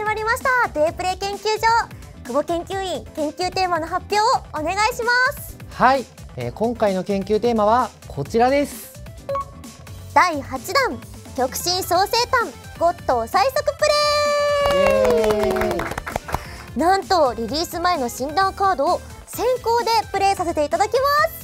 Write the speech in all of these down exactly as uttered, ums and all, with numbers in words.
始まりました。デイプレイ研究所、久保研究員、研究テーマの発表をお願いします。 はい、えー、今回の研究テーマはこちらです。 だいはちだん、極真創生譚ゴッド最速プレイ。なんとリリース前の診断カードを先行でプレイさせていただきます。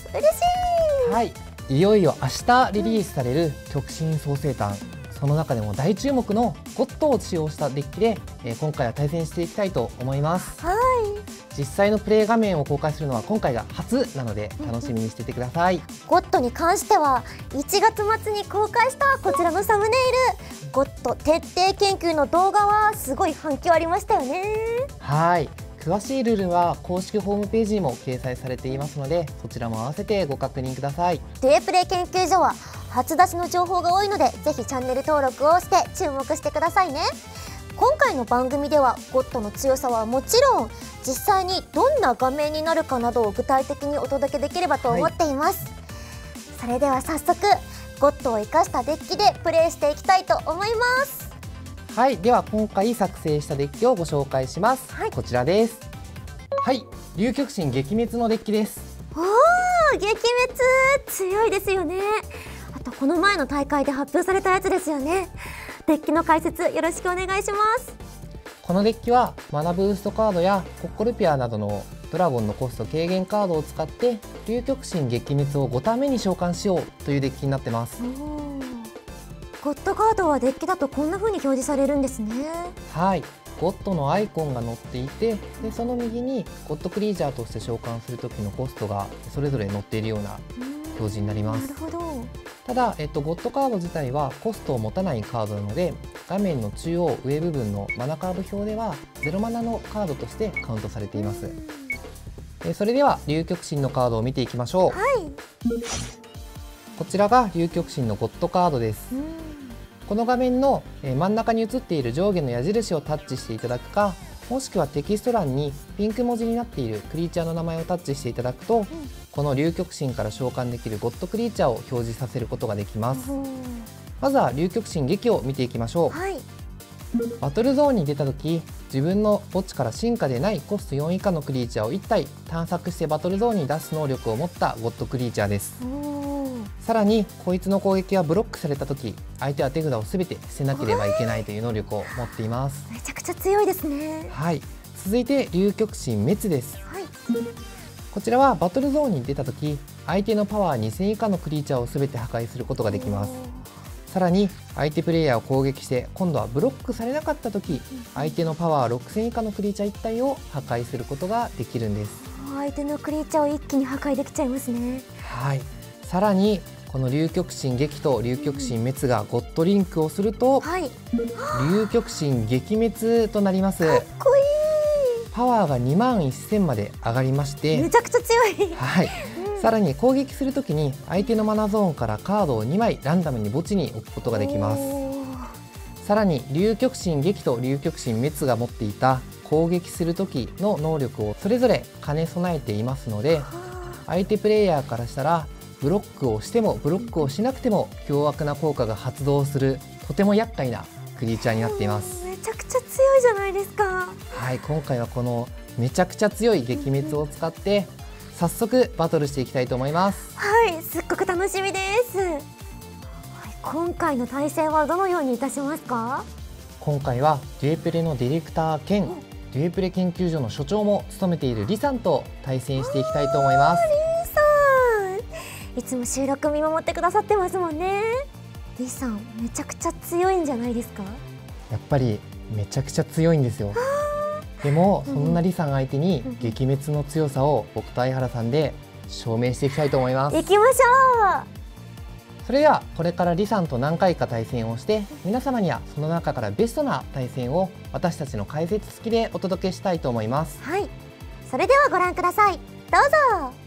嬉しい。 はい、いよいよ明日リリースされる極真創生譚、その中でも大注目のゴッドを使用したデッキで、えー、今回は対戦していきたいと思います。 はい、 実際のプレイ画面を公開するのは今回が初なので楽しみにしていてください。 ゴッドに関してはいちがつまつに公開したこちらのサムネイル、ゴッド徹底研究の動画はすごい反響ありましたよね。 はい、詳しいルールは公式ホームページにも掲載されていますので、そちらも合わせてご確認ください。 デイプレイ研究所は初出しの情報が多いので、ぜひチャンネル登録をして注目してくださいね。今回の番組ではゴッドの強さはもちろん、実際にどんな画面になるかなどを具体的にお届けできればと思っています、はい、それでは早速ゴッドを生かしたデッキでプレイしていきたいと思います。 はい、では今回作成したデッキをご紹介します、はい、こちらです。はい、竜極真撃滅のデッキです。 おー、撃滅強いですよね。あとこの前の大会で発表されたやつですよね。デッキの解説よろしくお願いします。 このデッキはマナブーストカードやコッコルピアなどのドラゴンのコスト軽減カードを使って竜極真撃滅をごターン目に召喚しようというデッキになってます。 ゴッドカードはデッキだとこんな風に表示されるんですね。はい、 ゴッドのアイコンが載っていて、でその右にゴッドクリーチャーとして召喚する時のコストがそれぞれ載っているような表示になります。 なるほど。 ただ、えっと、ゴッドカード自体はコストを持たないカードなので、画面の中央上部分のマナカード表ではゼロマナのカードとしてカウントされています。えそれでは竜極真のカードを見ていきましょう。 はい、 こちらが竜極真のゴッドカードです。この画面の真ん中に映っている上下の矢印をタッチしていただくか、もしくはテキスト欄にピンク文字になっているクリーチャーの名前をタッチしていただくと、うん、この竜極真から召喚できるゴッドクリーチャーを表示させることができます。まずは竜極真撃を見ていきましょう。はい、バトルゾーンに出た時、自分の墓地から進化でないコストよん以下のクリーチャーをいち体探索してバトルゾーンに出す能力を持ったゴッドクリーチャーです。さらにこいつの攻撃がブロックされた時、相手は手札を全て捨てなければいけないという能力を持っています。 めちゃくちゃ強いですね。 はい、続いて竜極真滅です。はい、こちらはバトルゾーンに出た時、相手のパワーにせん以下のクリーチャーを全て破壊することができます。さらに相手プレイヤーを攻撃して今度はブロックされなかった時、相手のパワーろくせん以下のクリーチャーいち体を破壊することができるんです。 相手のクリーチャーを一気に破壊できちゃいますね。 はい、さらにこの竜極真撃と竜極真滅がゴッドリンクをすると、はい、竜極真撃滅となります。 かっこいい。 パワーがにまんせんまで上がりまして、 めちゃくちゃ強い。 はい、うん、さらに攻撃するときに相手のマナゾーンからカードをにまいランダムに墓地に置くことができます。さらに竜極真撃と竜極真滅が持っていた攻撃する時の能力をそれぞれ兼ね備えていますので、相手プレイヤーからしたらブロックをしてもブロックをしなくても凶悪な効果が発動する、とても厄介なクリーチャーになっています。 めちゃくちゃ強いじゃないですか。 はい、今回はこのめちゃくちゃ強い撃滅を使って早速バトルしていきたいと思います。 はい、すっごく楽しみです。はい、今回の対戦はどのようにいたしますか？ 今回はデュエプレのディレクター兼デュエプレ研究所の所長も務めているリさんと対戦していきたいと思います。 いつも収録見守ってくださってますもんね。リさんめちゃくちゃ強いんじゃないですか？ やっぱりめちゃくちゃ強いんですよ。でも、うん、そんなリさん相手に撃滅の強さを僕と相原さんで証明していきたいと思います。 行きましょう。 それではこれからリさんと何回か対戦をして、皆様にはその中からベストな対戦を私たちの解説付きでお届けしたいと思います。 はい、それではご覧ください。どうぞ。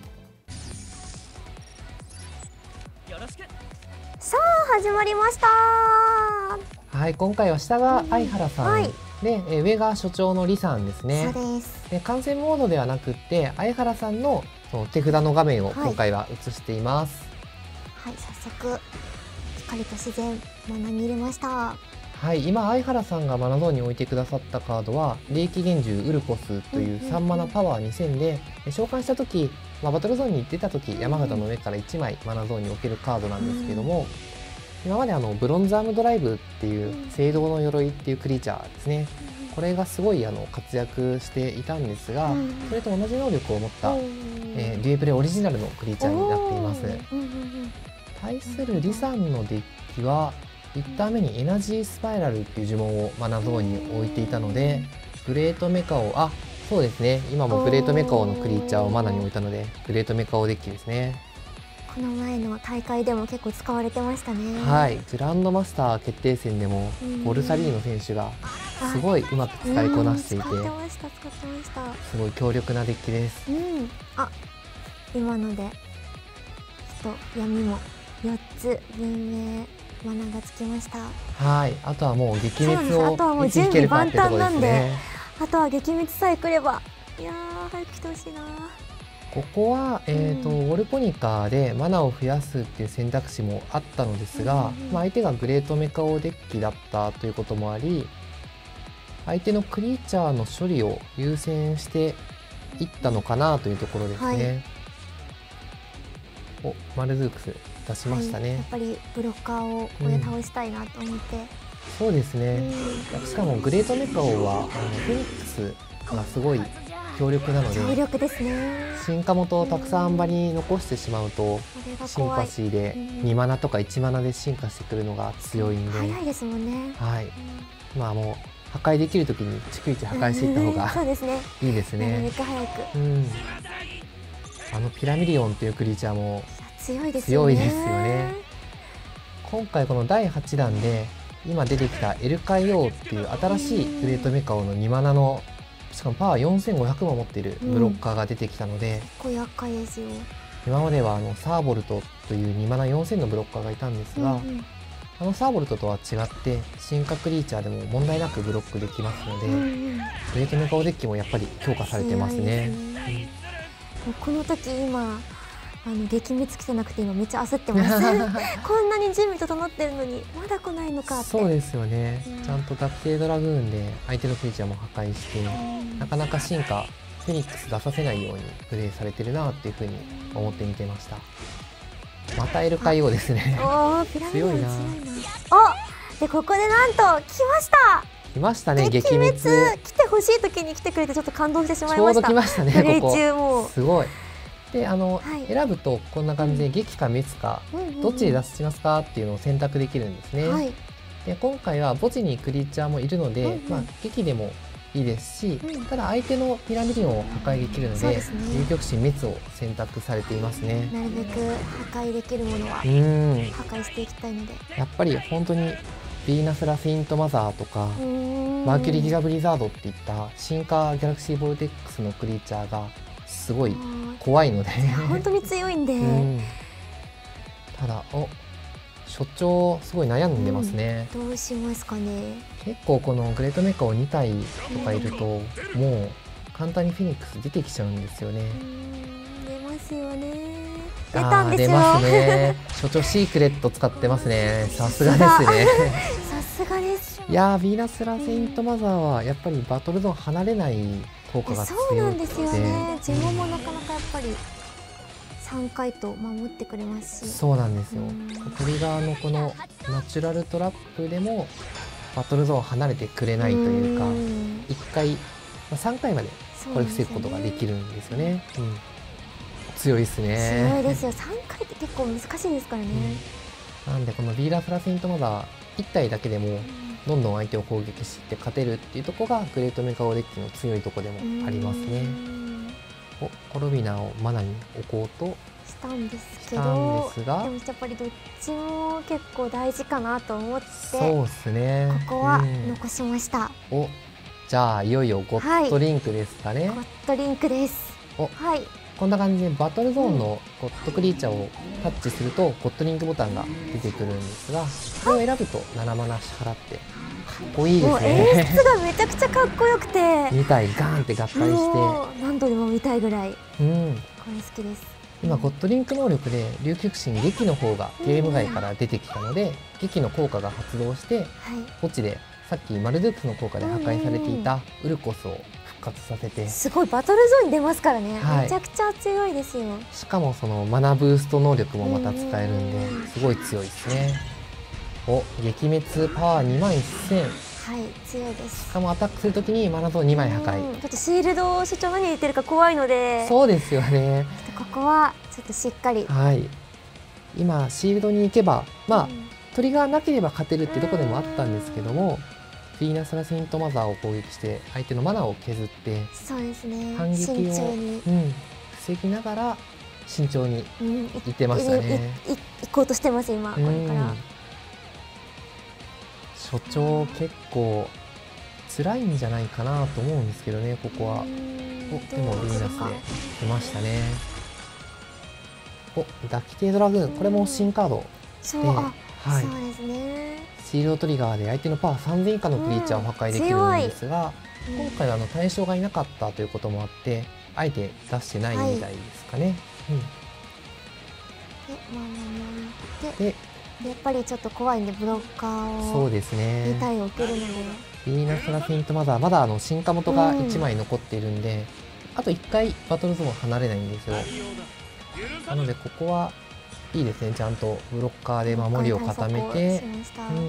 さあ始まりました。 はい、今回は下が相原さん、はい、でえ上が所長の李さんですね。 そうです。 で観戦モードではなくって相原さんのその手札の画面を今回は映しています。 はい、はい、早速しっかりと自然マナに入れました。 はい、今相原さんがマナゾーンに置いてくださったカードは霊気幻獣ウルコスというさんマナパワーにせんで召喚した時、まあ、バトルゾーンに出た時山形の上からいちまいマナゾーンに置けるカードなんですけども、今まであのブロンズアームドライブっていう聖堂の鎧っていうクリーチャーですね、これがすごいあの活躍していたんですが、それと同じ能力を持った、えー、デュエプレオリジナルのクリーチャーになっています。対するリサンのデッキはいちターン目にエナジースパイラルっていう呪文をマナゾーンに置いていたので、グレートメカオ、あ、そうですね、今もグレートメカオのクリーチャーをマナに置いたのでグレートメカオデッキですね。 この前の大会でも結構使われてましたね。 はい、グランドマスター決定戦でもボルサリーノ選手がすごいうまく使いこなしていて、 使ってました使ってました。 すごい強力なデッキです。 うん、あ、今のでちょっと闇もよっつ文明マナがつきました。 はい、あとはもう撃滅をあとはもう準備万端なんで、あとは撃滅さえ来れば、いやー早く来てほしいな。 ここは、えーとうん、ウォルポニカでマナを増やすっていう選択肢もあったのですが、うんうん、まあ、相手がグレートメカオデッキだったということもあり、相手のクリーチャーの処理を優先していったのかなというところですね。はい、お、マルズークス出しましたね。はい、 やっぱりブロッカーをここで倒したいなと思って、うん、 そうですね、うん、しかもグレートメカオはあのフェニックスがすごい強力なので、 強力ですね。 進化元をたくさん場に残してしまうと、進化シーでにマナとかいちマナで進化してくるのが強いんで、 早いですもんね。 はい、まあもう破壊できるときに逐一破壊していった方がそうですね、いいですね。 なるべく早く、 うん、あのピラミリオンっていうクリーチャーも強いですよね。 強いですよね。今回このだいはちだんで今出てきたエルカイオーっていう新しいグレートメカオのにマナの、しかもパワーよんせんごひゃくも持っているブロッカーが出てきたので、 結構厄介ですよ。 今まではあのサーボルトというにマナよんせんのブロッカーがいたんですが、うんうん、あのサーボルトとは違って進化クリーチャーでも問題なくブロックできますので、うんうん、グレートメカオデッキもやっぱり強化されてますね。 うん、この時今あの撃滅来てなくて今めっちゃ焦ってますこんなに準備整ってるのにまだ来ないのかって。 そうですよね、うん、ちゃんとダクテイドラグーンで相手のクリーチャーも破壊して、うん、なかなか進化フェニックス出させないようにプレイされてるなっていうふうに思って見てました。またエルカイオーですね強いな。 おでここでなんと来ました来ましたね。撃滅来てほしい時に来てくれてちょっと感動してしまいました。 ちょうど来ましたね。ここもすごい。であの、はい、選ぶとこんな感じで撃か滅か、うん、どっちで出しますかっていうのを選択できるんですね。はい、で今回は墓地にクリーチャーもいるので、うんうん、まあ、撃でもいいですし、うん、ただ相手のピラミリオンを破壊できるので、ね、竜極神滅を選択されていますね。 なるべく破壊できるものは破壊していきたいので、 やっぱり本当にヴィーナス・ラ・セイント・マザーとかマーキュリー・ギガブリザードっていった進化ギャラクシー・ボルテックスのクリーチャーがすごい怖いので本当に強いんで、うん、 ただお所長すごい悩んでますね、 うん、どうしますかね。 結構このグレートメカオにたいとかいると、うん、もう簡単にフェニックス出てきちゃうんですよね。 出ますよね。出たんですよ。 出ますね。所長シークレット使ってますね。さすがですね。 さすがです。 いやーヴィーナス・ラ・セイント・マザーはやっぱりバトルゾーン離れない効果が強くて、 そうなんですよね。呪文もなかなかやっぱりさんかいと守ってくれますし。 そうなんですよ。トリガーのこのナチュラルトラップでもバトルゾーン離れてくれないというか、いっかい、まあ、さんかいまでこれ防ぐことができるんですよね。うん、強いですね。 強いですよ。さんかいって結構難しいですからね。 うん、なんでこのヴィーナス・ラ・セイント・マザーいち体だけでもどんどん相手を攻撃して勝てるっていうところがグレートメカオデッキの強いところでもありますね。おコロビナをマナに置こうとしたんですけど、 でもやっぱりどっちも結構大事かなと思って、 そうですね、 ここは残しました。 うん、おじゃあいよいよゴッドリンクですかね。 はい、ゴッドリンクです。お、はい、 こんな感じでバトルゾーンのゴッドクリーチャーをタッチするとゴッドリンクボタンが出てくるんですが、これを選ぶとななマナ支払ってかっこいいですね。 演出がめちゃくちゃかっこよくてに体ガーンって合体して何度でも見たいぐらい、うん、これ好きです。 今ゴッドリンク能力で竜極神劇の方がゲーム外から出てきたので、劇の効果が発動して、はい、墓地でさっきマルドゥクスの効果で破壊されていたウルコスを復活させて、 すごいバトルゾーンに出ますからね、はい、めちゃくちゃ強いですよ。 しかもそのマナブースト能力もまた使えるんですごい強いですね。お、撃滅パワーにまんせん、はい強いです。 しかもアタックするときにマナゾーンにまい破壊。 ちょっとシールド所長何入れてるか怖いので、 そうですよね。 ちょっとここはちょっとしっかり、 はい、今シールドに行けばまあ、うん、トリガーなければ勝てるってとこでもあったんですけども、ヴィーナスラセイントマザーを攻撃して相手のマナを削って、 そうですね、 反撃を、うん、防ぎながら慎重にいってましたね。 うん、い行こうとしてます今、これから。 所長結構辛いんじゃないかなと思うんですけどね、ここは。お、でもヴィーナスで出ましたね。お、ダキテードラグーン、これも新カードで、 そう、あ、はい、そうですね。 シールドトリガーで相手のパワーさんぜん以下のクリーチャーを破壊できるんですが、うん、今回はあの対象がいなかったということもあってあえて出してないみたいですかね。 で、やっぱりちょっと怖いんでブロッカーをそうですね、 に体置けるので、 ヴィーナスラセイントマザーまだあの進化元がいちまい残っているんで、うん、あといっかいバトルゾーン離れないんですよ。なのでここはいいですね、ちゃんとブロッカーで守りを固めて、うん、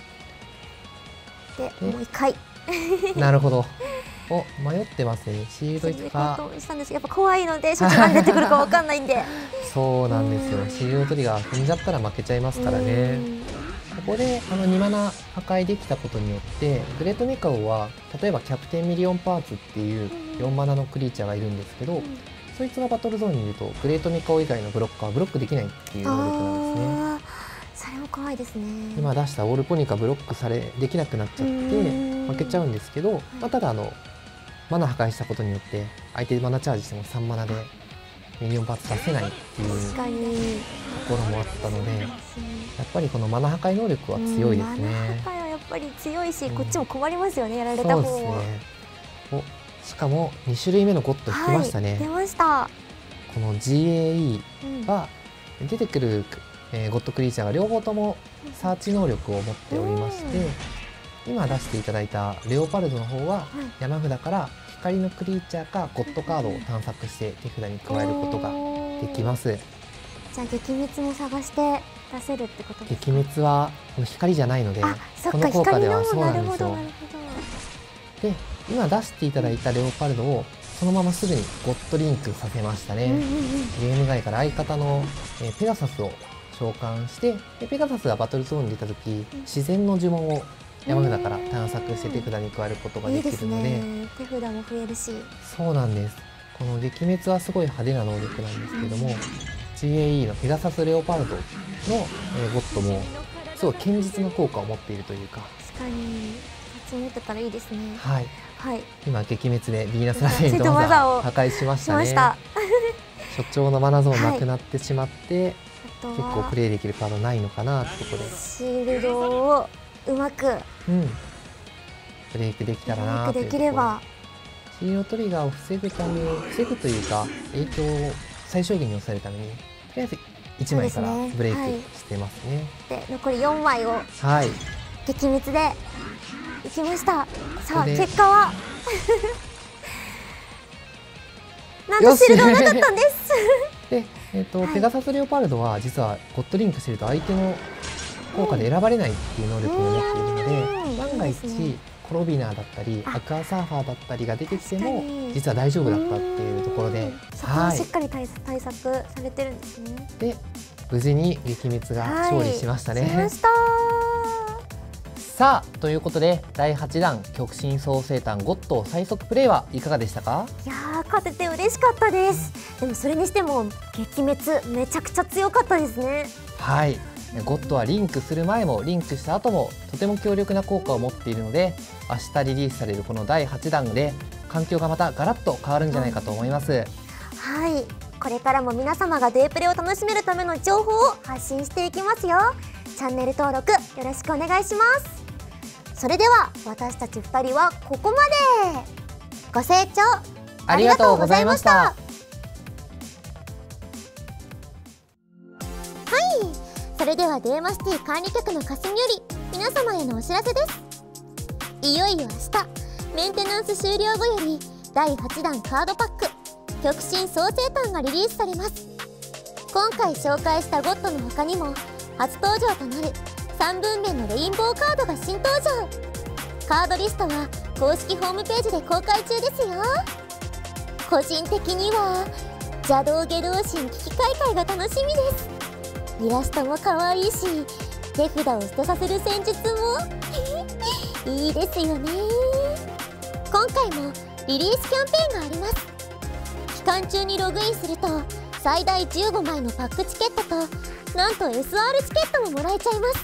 でもういっかいなるほど。お、迷ってますね。シールドいくかしたんですけど、やっぱ怖いので所長何出てくるかわかんないんでそうなんですよ、シールドトリガー踏んじゃったら負けちゃいますからね。ここであのにマナ破壊できたことによってグレートメカオは例えばキャプテンミリオンパーツっていうよんマナのクリーチャーがいるんですけど、そいつがバトルゾーンにいるとグレートメカオ以外のブロッカーはブロックできないっていう能力なんですね。 それも怖いですね。 今出したオールポニカブロックされできなくなっちゃって負けちゃうんですけど、まあ、ただあのマナ破壊したことによって相手マナチャージしてもさんマナでミニオンパーツ出せないっていうところもあったので、やっぱりこのマナ破壊能力は強いですね。 マナ破壊はやっぱり強いし、こっちも困りますよね、やられた方は。そうですね。 お、しかもに種類目のゴッド引きましたね。 はい、出ました。 この ジーエーイー は出てくる、えー、ゴッドクリーチャーが両方ともサーチ能力を持っておりまして、今出していただいたレオパルドの方は山札から光のクリーチャーかゴッドカードを探索して手札に加えることができます。 じゃあ撃滅も探して出せるってことですか？ 撃滅はこの光じゃないので、この効果ではそうなんですよ。で、今出していただいたレオパルドをそのまますぐにゴッドリンクさせましたね。ゲーム外から相方の、えー、ペガサスを召喚して、でペガサスがバトルゾーンに出た時、自然の呪文を山札から探索して手札に加えることができるので、いいですね、手札も増えるし。 そうなんです。この撃滅はすごい派手な能力なんですけども、ジーエーイー のペガサスレオパルドの、えー、ゴッドもすごい堅実な効果を持っているというか。 確かに立ち持ってたらいいですね。 はい、 はい、 今撃滅でヴィーナスラセイントマザーを破壊しましたね。所長のマナゾーンなくなってしまって、はい、結構プレイできるカードないのかなってところで、 シールドをうまく、 うん、ブレイクできたらなというところ。シールドトリガーを防ぐため防ぐというか影響を最小限に抑えるためにとりあえずいちまいからブレイクしてますね。 で、はい、残りよんまいをはい撃滅でいきました。さあ結果はなんとシールドはなかったんですで、えーとはい、ペガサスレオパルドは実はゴッドリンクしてると相手の効果で選ばれないっていう能力を持っているので、万が一コロビナーだったりアクアサーファーだったりが出てきても実は大丈夫だったっていうところで、 そこはしっかり対策されてるんですね。 で、無事に撃滅が勝利しましたね。はい、しました。さあ、ということでだいはちだん極真創生誕ゴッド最速プレイはいかがでしたか？ いやー、勝てて嬉しかったです。でもそれにしても撃滅めちゃくちゃ強かったですね。 はい、ゴッドはリンクする前もリンクした後もとても強力な効果を持っているので、明日リリースされるこのだいはちだんで環境がまたガラッと変わるんじゃないかと思います。うん、 はい、これからも皆様がデープレを楽しめるための情報を発信していきますよ。チャンネル登録よろしくお願いします。それでは私たちふたりはここまで。ご清聴ありがとうございました。 それではデーマシティ管理局のかすみより皆様へのお知らせです。いよいよ明日メンテナンス終了後よりだいはちだんカードパック極真創生譚がリリースされます。今回紹介したゴッドの他にも初登場となるさんぶん面のレインボーカードが新登場。カードリストは公式ホームページで公開中ですよ。個人的には邪道下道神危機開会が楽しみです。イラストも可愛いし手札を捨てさせる戦術もいいですよね。今回もリリースキャンペーンがあります。期間中にログインすると最大じゅうごまいのパックチケットとなんと エスアール チケットももらえちゃいます。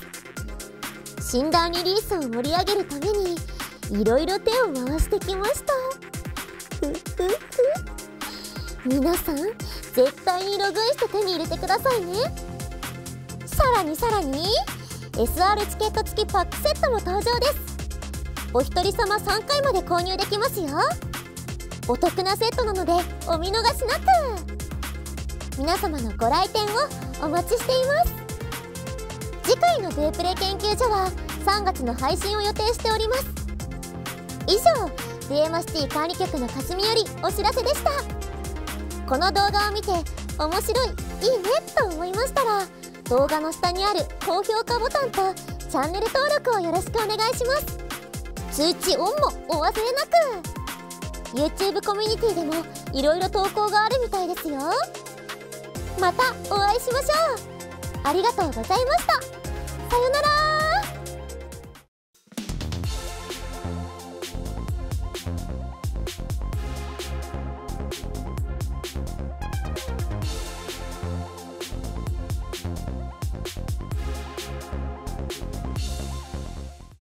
診断リリースを盛り上げるためにいろいろ手を回してきました。ふふふ皆さん絶対にログインして手に入れてくださいね。さらにさらに エスアール チケット付きパックセットも登場です。お一人様さんかいまで購入できますよ。お得なセットなのでお見逃しなく。皆様のご来店をお待ちしています。次回のデープレ研究所はさんがつの配信を予定しております。以上デーマシティ管理局のかすみよりお知らせでした。この動画を見て面白い、いいねと思いましたら動画の下にある高評価ボタンとチャンネル登録をよろしくお願いします。通知オンもお忘れなく。 YouTube コミュニティでもいろいろ投稿があるみたいですよ。またお会いしましょう。ありがとうございました。さよなら。